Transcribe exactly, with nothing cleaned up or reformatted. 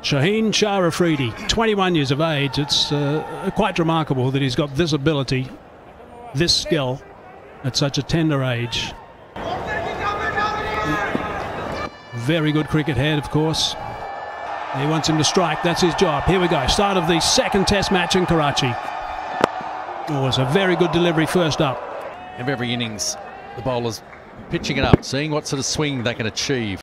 Shaheen Shah Afridi, twenty-one years of age. It's uh, quite remarkable that he's got this ability, this skill at such a tender age. Very good cricket head, of course. He wants him to strike. That's his job. Here we go. Start of the second test match in Karachi. Oh, it's a very good delivery first up. Every innings, the bowlers pitching it up, seeing what sort of swing they can achieve.